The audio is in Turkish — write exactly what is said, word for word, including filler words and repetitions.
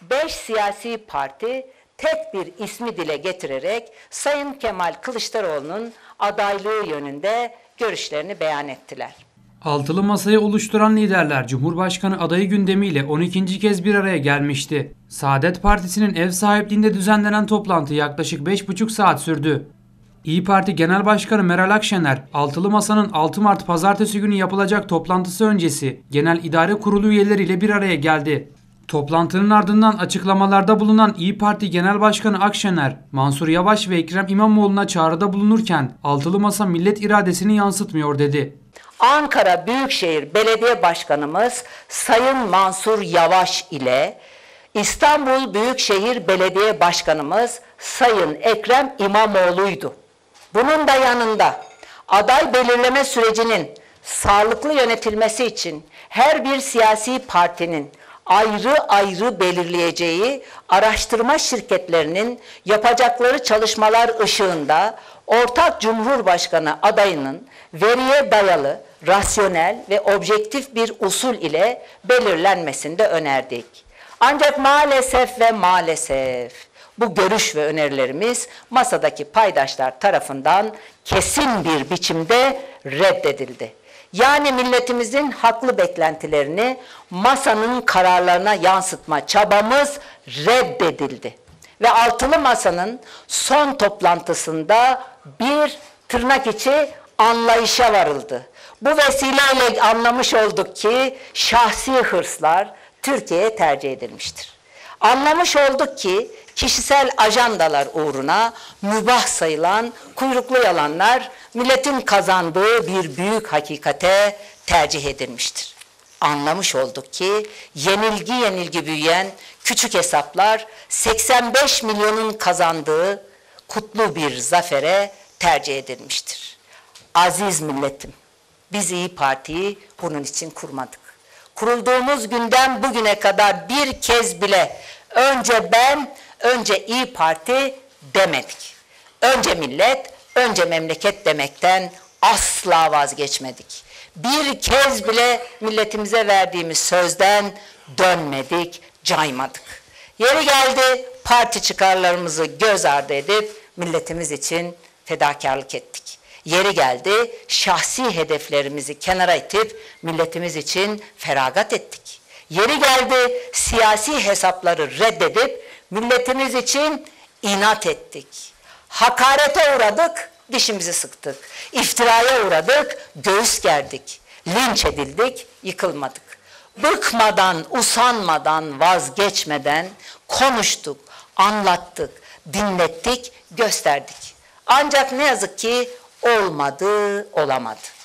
Beş siyasi parti tek bir ismi dile getirerek Sayın Kemal Kılıçdaroğlu'nun adaylığı yönünde görüşlerini beyan ettiler. Altılı Masa'yı oluşturan liderler Cumhurbaşkanı adayı gündemiyle on ikinci kez bir araya gelmişti. Saadet Partisi'nin ev sahipliğinde düzenlenen toplantı yaklaşık beş buçuk saat sürdü. İYİ Parti Genel Başkanı Meral Akşener, Altılı Masa'nın altı Mart Pazartesi günü yapılacak toplantısı öncesi Genel İdare Kurulu üyeleriyle bir araya geldi. Toplantının ardından açıklamalarda bulunan İYİ Parti Genel Başkanı Akşener, Mansur Yavaş ve Ekrem İmamoğlu'na çağrıda bulunurken Altılı Masa millet iradesini yansıtmıyor dedi. Ankara Büyükşehir Belediye Başkanımız Sayın Mansur Yavaş ile İstanbul Büyükşehir Belediye Başkanımız Sayın Ekrem İmamoğlu'ydu. Bunun da yanında aday belirleme sürecinin sağlıklı yönetilmesi için her bir siyasi partinin ayrı ayrı belirleyeceği araştırma şirketlerinin yapacakları çalışmalar ışığında ortak Cumhurbaşkanı adayının veriye dayalı, rasyonel ve objektif bir usul ile belirlenmesini de önerdik. Ancak maalesef ve maalesef bu görüş ve önerilerimiz masadaki paydaşlar tarafından kesin bir biçimde reddedildi. Yani milletimizin haklı beklentilerini masanın kararlarına yansıtma çabamız reddedildi. Ve Altılı Masa'nın son toplantısında bir tırnak içi anlayışa varıldı. Bu vesileyle anlamış olduk ki şahsi hırslar Türkiye'ye tercih edilmiştir. Anlamış olduk ki kişisel ajandalar uğruna mübah sayılan kuyruklu yalanlar milletin kazandığı bir büyük hakikate tercih edilmiştir. Anlamış olduk ki yenilgi yenilgi büyüyen küçük hesaplar seksen beş milyonun kazandığı kutlu bir zafere tercih edilmiştir. Aziz milletim, biz İYİ Parti'yi bunun için kurmadık. Kurulduğumuz günden bugüne kadar bir kez bile önce ben, önce İYİ Parti demedik. Önce millet, önce memleket demekten asla vazgeçmedik. Bir kez bile milletimize verdiğimiz sözden dönmedik, caymadık. Yeri geldi parti çıkarlarımızı göz ardı edip milletimiz için fedakarlık ettik. Yeri geldi şahsi hedeflerimizi kenara itip milletimiz için feragat ettik. Yeri geldi siyasi hesapları reddedip milletimiz için inat ettik. Hakarete uğradık, dişimizi sıktık. İftiraya uğradık, göğüs gerdik. Linç edildik, yıkılmadık. Bıkmadan, usanmadan, vazgeçmeden konuştuk, anlattık, dinlettik, gösterdik. Ancak ne yazık ki olmadı, olamadı.